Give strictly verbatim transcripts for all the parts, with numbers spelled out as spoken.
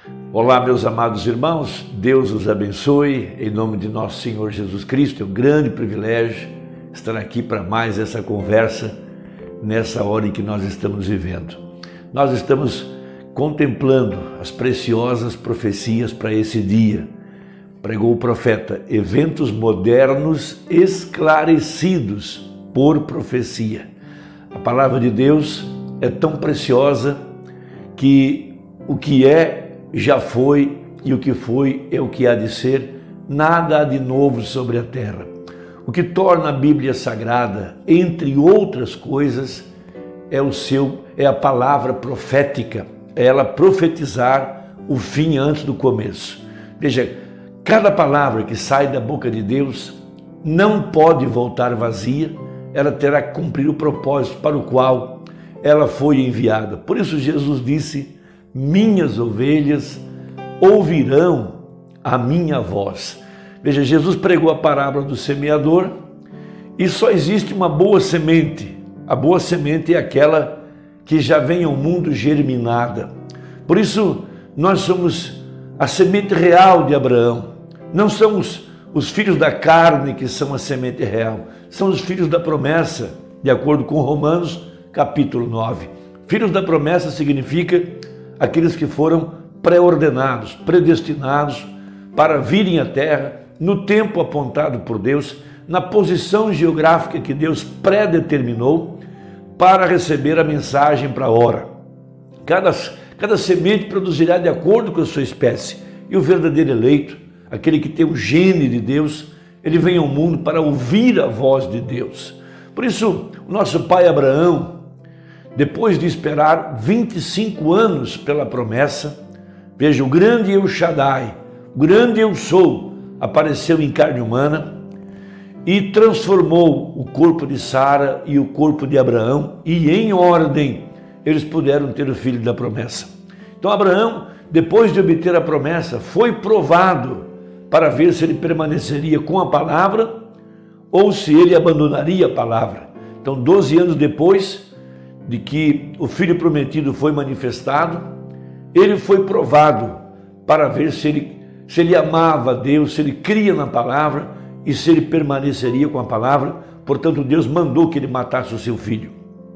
Olá, meus amados irmãos, Deus os abençoe, em nome de nosso Senhor Jesus Cristo. É um grande privilégio estar aqui para mais essa conversa nessa hora em que nós estamos vivendo. Nós estamos contemplando as preciosas profecias para esse dia. Pregou o profeta, eventos modernos esclarecidos por profecia. A palavra de Deus é tão preciosa que o que é já foi, e o que foi é o que há de ser, nada há de novo sobre a terra. O que torna a Bíblia sagrada, entre outras coisas, é o seu, é a palavra profética, é ela profetizar o fim antes do começo. Veja, cada palavra que sai da boca de Deus não pode voltar vazia, ela terá que cumprir o propósito para o qual ela foi enviada. Por isso Jesus disse: minhas ovelhas ouvirão a minha voz. Veja, Jesus pregou a parábola do semeador e só existe uma boa semente. A boa semente é aquela que já vem ao mundo germinada. Por isso, nós somos a semente real de Abraão. Não são os, os filhos da carne que são a semente real, são os filhos da promessa, de acordo com Romanos, capítulo nove. Filhos da promessa significa aqueles que foram pré-ordenados, predestinados para virem à terra no tempo apontado por Deus, na posição geográfica que Deus predeterminou para receber a mensagem para a hora. Cada, cada semente produzirá de acordo com a sua espécie, e o verdadeiro eleito, aquele que tem o gene de Deus, ele vem ao mundo para ouvir a voz de Deus. Por isso, o nosso pai Abraão, depois de esperar vinte e cinco anos pela promessa, veja, o grande El Shaddai, o grande Eu Sou, apareceu em carne humana e transformou o corpo de Sara e o corpo de Abraão, e em ordem eles puderam ter o filho da promessa. Então Abraão, depois de obter a promessa, foi provado para ver se ele permaneceria com a palavra ou se ele abandonaria a palavra. Então, doze anos depois de que o filho prometido foi manifestado, ele foi provado para ver se ele, se ele amava a Deus, se ele cria na palavra e se ele permaneceria com a palavra. Portanto, Deus mandou que ele matasse o seu filho.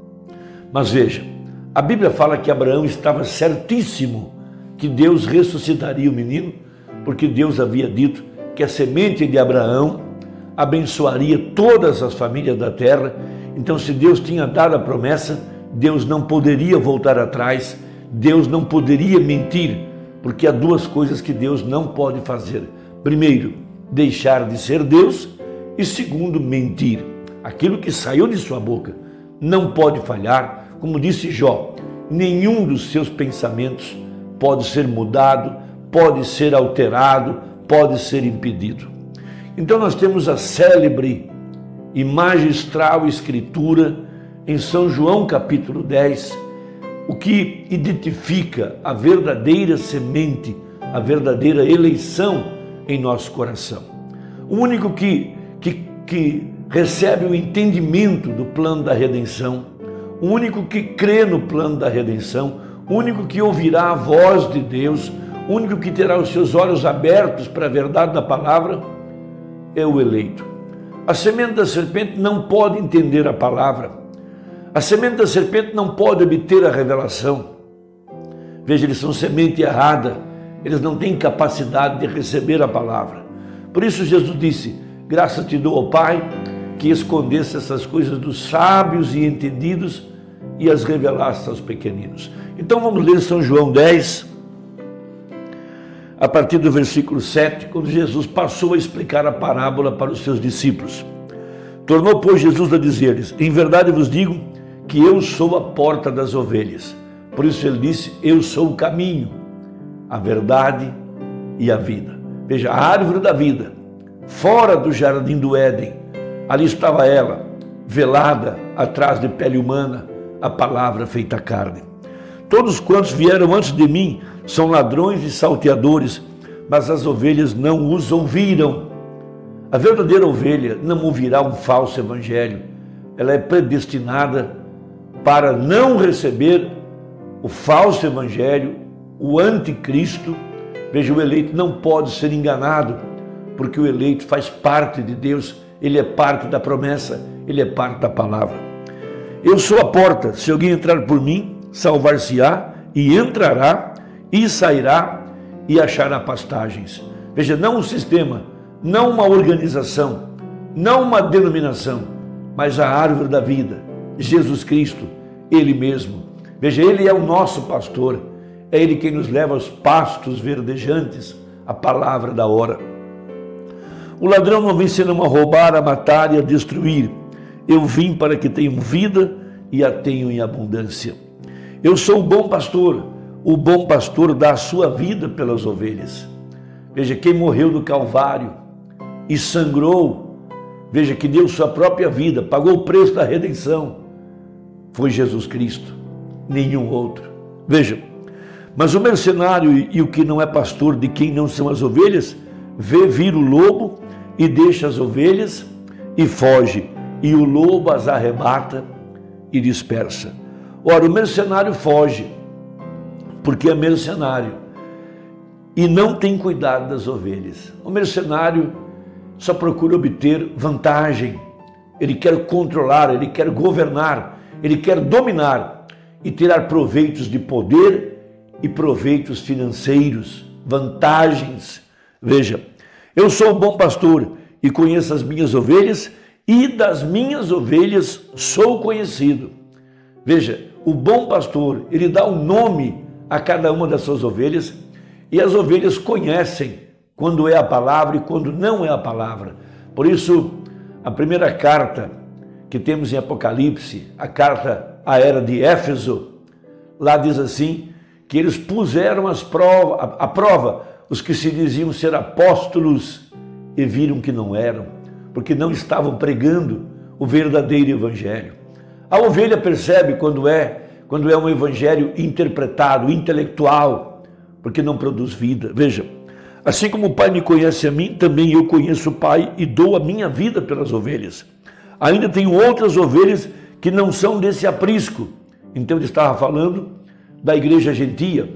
Mas veja, a Bíblia fala que Abraão estava certíssimo que Deus ressuscitaria o menino, porque Deus havia dito que a semente de Abraão abençoaria todas as famílias da terra. Então, se Deus tinha dado a promessa, Deus não poderia voltar atrás, Deus não poderia mentir, porque há duas coisas que Deus não pode fazer. Primeiro, deixar de ser Deus, e segundo, mentir. Aquilo que saiu de sua boca não pode falhar. Como disse Jó, nenhum dos seus pensamentos pode ser mudado, pode ser alterado, pode ser impedido. Então nós temos a célebre e magistral escritura em São João capítulo dez, o que identifica a verdadeira semente, a verdadeira eleição em nosso coração. O único que, que, que recebe o entendimento do plano da redenção, o único que crê no plano da redenção, o único que ouvirá a voz de Deus, o único que terá os seus olhos abertos para a verdade da palavra, é o eleito. A semente da serpente não pode entender a palavra. A semente da serpente não pode obter a revelação. Veja, eles são semente errada, eles não têm capacidade de receber a palavra. Por isso Jesus disse: graças te dou, ó Pai, que escondesse essas coisas dos sábios e entendidos e as revelasse aos pequeninos. Então vamos ler São João dez, a partir do versículo sete, quando Jesus passou a explicar a parábola para os seus discípulos. Tornou, pois, Jesus a dizer-lhes: em verdade vos digo que eu sou a porta das ovelhas. Por isso ele disse: eu sou o caminho, a verdade e a vida. Veja, a árvore da vida, fora do jardim do Éden, ali estava ela, velada atrás de pele humana, a palavra feita carne. Todos quantos vieram antes de mim são ladrões e salteadores, mas as ovelhas não os ouviram. A verdadeira ovelha não ouvirá um falso evangelho. Ela é predestinada para não receber o falso evangelho o anticristo. Veja, o eleito não pode ser enganado, porque o eleito faz parte de Deus, ele é parte da promessa, ele é parte da palavra. Eu sou a porta, se alguém entrar por mim, salvar-se-á, e entrará, e sairá, e achará pastagens. Veja, não um sistema, não uma organização, não uma denominação, mas a árvore da vida, Jesus Cristo, Ele mesmo. Veja, Ele é o nosso pastor, é Ele quem nos leva aos pastos verdejantes, a palavra da hora. O ladrão não vem senão a roubar, a matar e a destruir. Eu vim para que tenham vida e a tenham em abundância. Eu sou o bom pastor, o bom pastor dá a sua vida pelas ovelhas. Veja, quem morreu no Calvário e sangrou, veja, que deu sua própria vida, pagou o preço da redenção, foi Jesus Cristo, nenhum outro. Veja, mas o mercenário e o que não é pastor, de quem não são as ovelhas, vê vir o lobo e deixa as ovelhas e foge, e o lobo as arrebata e dispersa. Ora, o mercenário foge, porque é mercenário, e não tem cuidado das ovelhas. O mercenário só procura obter vantagem, ele quer controlar, ele quer governar, ele quer dominar e tirar proveitos de poder e proveitos financeiros, vantagens. Veja, eu sou o bom pastor e conheço as minhas ovelhas, e das minhas ovelhas sou conhecido. Veja, o bom pastor, ele dá um nome a cada uma das suas ovelhas, e as ovelhas conhecem quando é a palavra e quando não é a palavra. Por isso, a primeira carta que temos em Apocalipse, a carta à era de Éfeso, lá diz assim, que eles puseram as prova, a, a prova os que se diziam ser apóstolos e viram que não eram, porque não estavam pregando o verdadeiro evangelho. A ovelha percebe quando é, quando é um evangelho interpretado, intelectual, porque não produz vida. Veja, assim como o Pai me conhece a mim, também eu conheço o Pai e dou a minha vida pelas ovelhas. Ainda tenho outras ovelhas que não são desse aprisco. Então ele estava falando da igreja gentia.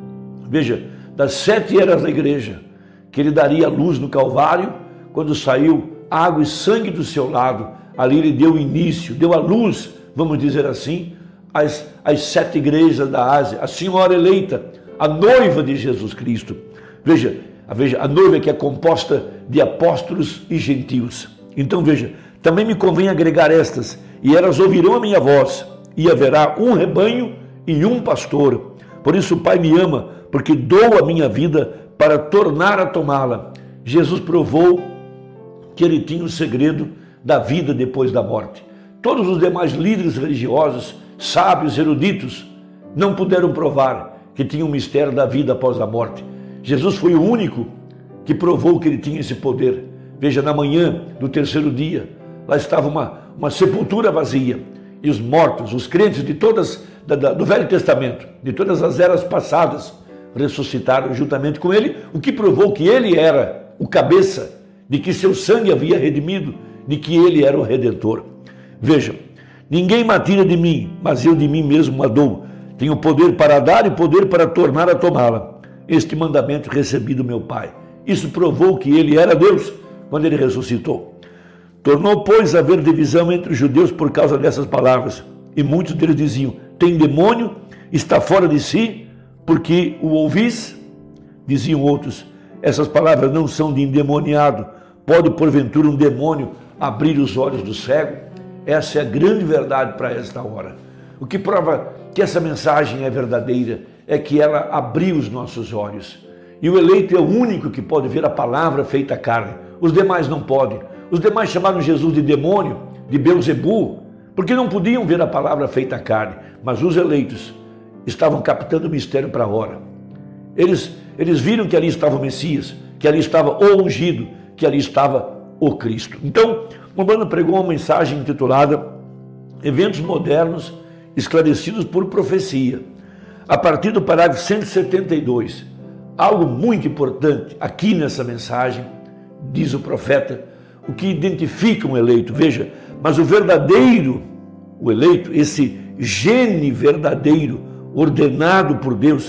Veja, das sete eras da igreja, que ele daria a luz no Calvário, quando saiu água e sangue do seu lado, ali ele deu início, deu a luz, vamos dizer assim, às, às sete igrejas da Ásia, a senhora eleita, a noiva de Jesus Cristo. Veja, veja, a noiva que é composta de apóstolos e gentios. Então veja, também me convém agregar estas, e elas ouvirão a minha voz, e haverá um rebanho e um pastor. Por isso o Pai me ama, porque dou a minha vida para tornar a tomá-la. Jesus provou que ele tinha o segredo da vida depois da morte. Todos os demais líderes religiosos, sábios, eruditos, não puderam provar que tinha o mistério da vida após a morte. Jesus foi o único que provou que ele tinha esse poder. Veja, na manhã do terceiro dia, lá estava uma, uma sepultura vazia, e os mortos, os crentes de todas, da, da, do Velho Testamento, de todas as eras passadas, ressuscitaram juntamente com ele, o que provou que ele era o cabeça, de que seu sangue havia redimido, de que ele era o Redentor. Veja, ninguém me tira de mim, mas eu de mim mesmo a dou. Tenho poder para dar e poder para tornar a tomá-la. Este mandamento recebi do meu Pai. Isso provou que ele era Deus quando ele ressuscitou. Tornou, pois, a haver divisão entre os judeus por causa dessas palavras. E muitos deles diziam, tem demônio, está fora de si, porque o ouvis? Diziam outros, essas palavras não são de endemoniado. Pode, porventura, um demônio abrir os olhos do cego? Essa é a grande verdade para esta hora. O que prova que essa mensagem é verdadeira é que ela abriu os nossos olhos. E o eleito é o único que pode ver a palavra feita carne. Os demais não podem. Os demais chamaram Jesus de demônio, de Belzebu, porque não podiam ver a palavra feita carne. Mas os eleitos estavam captando o mistério para a hora. Eles, eles viram que ali estava o Messias, que ali estava o ungido, que ali estava o Cristo. Então, Urbano pregou uma mensagem intitulada Eventos Modernos Esclarecidos por Profecia, a partir do parágrafo cento e setenta e dois. Algo muito importante aqui nessa mensagem, diz o profeta, o que identifica um eleito. Veja, mas o verdadeiro, o eleito, esse gene verdadeiro, ordenado por Deus,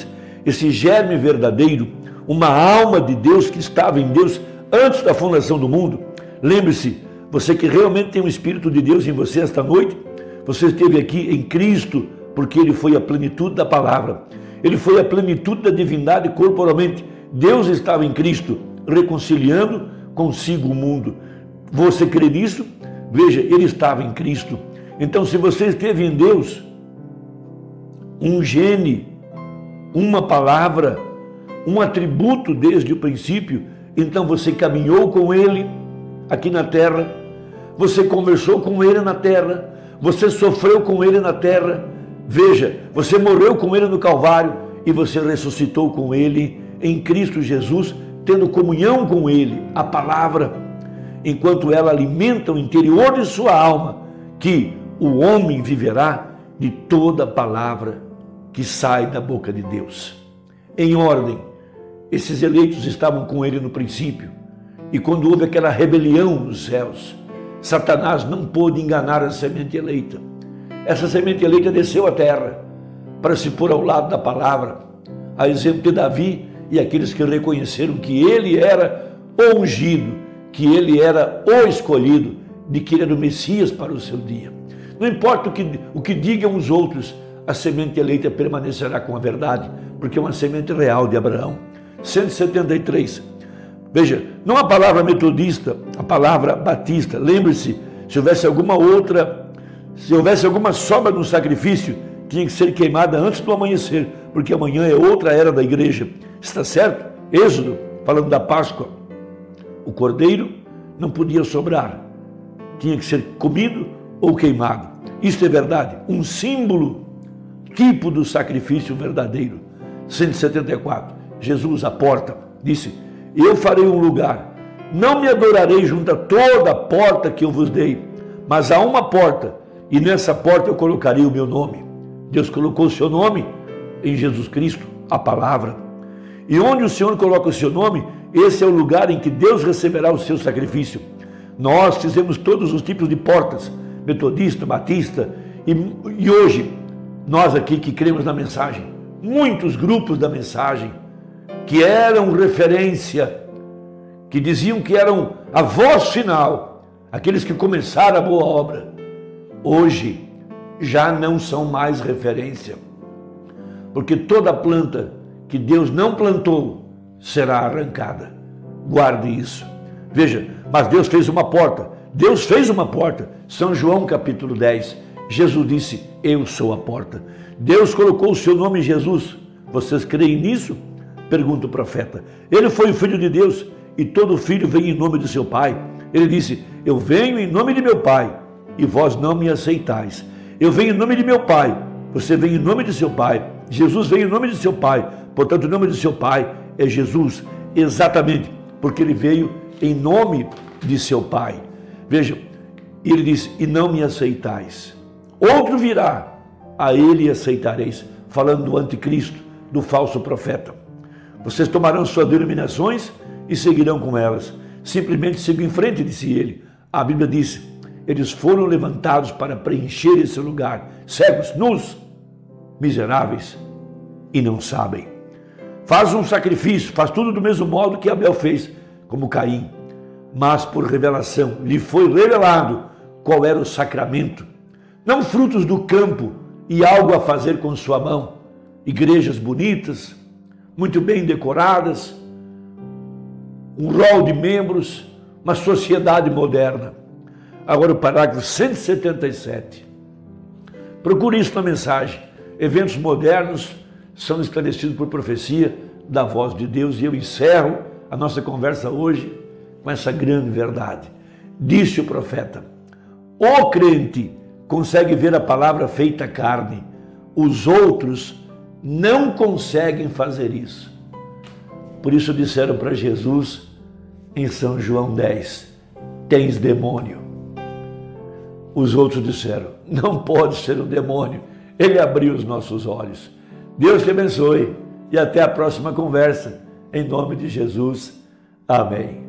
esse germe verdadeiro, uma alma de Deus que estava em Deus antes da fundação do mundo. Lembre-se, você que realmente tem o Espírito de Deus em você esta noite, você esteve aqui em Cristo, porque Ele foi a plenitude da palavra. Ele foi a plenitude da divindade corporalmente. Deus estava em Cristo, reconciliando consigo o mundo. Você crê nisso? Veja, Ele estava em Cristo. Então, se você esteve em Deus, um gene, uma palavra, um atributo desde o princípio, então você caminhou com Ele aqui na terra, você conversou com Ele na terra, você sofreu com Ele na terra, veja, você morreu com Ele no Calvário e você ressuscitou com Ele em Cristo Jesus, tendo comunhão com Ele, a palavra, enquanto ela alimenta o interior de sua alma, que o homem viverá de toda palavra que sai da boca de Deus. Em ordem, esses eleitos estavam com Ele no princípio, e quando houve aquela rebelião nos céus, Satanás não pôde enganar a semente eleita. Essa semente eleita desceu à terra para se pôr ao lado da palavra, a exemplo de Davi e aqueles que reconheceram que ele era o ungido, que ele era o escolhido, de que ele era o Messias para o seu dia. Não importa o que, o que digam os outros, a semente eleita permanecerá com a verdade, porque é uma semente real de Abraão. cento e setenta e três. Veja, não a palavra metodista, a palavra batista. Lembre-se, se houvesse alguma outra, se houvesse alguma sobra no sacrifício, tinha que ser queimada antes do amanhecer, porque amanhã é outra era da igreja. Está certo? Êxodo, falando da Páscoa, o cordeiro não podia sobrar, tinha que ser comido ou queimado. Isto é verdade, um símbolo, tipo do sacrifício verdadeiro. cento e setenta e quatro. Jesus, a porta, disse: eu farei um lugar, não me adorarei junto a toda a porta que eu vos dei, mas há uma porta, e nessa porta eu colocarei o meu nome. Deus colocou o seu nome em Jesus Cristo, a palavra. E onde o Senhor coloca o seu nome, esse é o lugar em que Deus receberá o seu sacrifício. Nós fizemos todos os tipos de portas, metodista, batista, e, e hoje, nós aqui que cremos na mensagem, muitos grupos da mensagem, que eram referência, que diziam que eram a voz final, aqueles que começaram a boa obra, hoje já não são mais referência, porque toda planta que Deus não plantou será arrancada. Guarde isso. Veja, mas Deus fez uma porta, Deus fez uma porta. São João capítulo dez, Jesus disse: eu sou a porta. Deus colocou o seu nome em Jesus. Vocês creem nisso? Pergunta o profeta. Ele foi o filho de Deus, e todo filho vem em nome do seu pai. Ele disse: eu venho em nome de meu pai, e vós não me aceitais. Eu venho em nome de meu pai, você vem em nome de seu pai. Jesus veio em nome de seu pai, portanto o nome de seu pai é Jesus, exatamente, porque ele veio em nome de seu pai. Veja, ele disse: e não me aceitais. Outro virá, a ele aceitareis, falando do anticristo, do falso profeta. Vocês tomarão suas denominações e seguirão com elas. Simplesmente sigam em frente, disse ele. A Bíblia diz: eles foram levantados para preencher esse lugar, cegos, nus, miseráveis, e não sabem. Faz um sacrifício, faz tudo do mesmo modo que Abel fez, como Caim. Mas por revelação, lhe foi revelado qual era o sacramento. Não frutos do campo e algo a fazer com sua mão. Igrejas bonitas, muito bem decoradas, um rol de membros, uma sociedade moderna. Agora o parágrafo cento e setenta e sete. Procure isso na mensagem. Eventos modernos são esclarecidos por profecia da voz de Deus. E eu encerro a nossa conversa hoje com essa grande verdade. Disse o profeta: o crente consegue ver a palavra feita carne, os outros não conseguem fazer isso. Por isso disseram para Jesus em São João dez: tens demônio. Os outros disseram: não pode ser um demônio. Ele abriu os nossos olhos. Deus te abençoe e até a próxima conversa. Em nome de Jesus. Amém.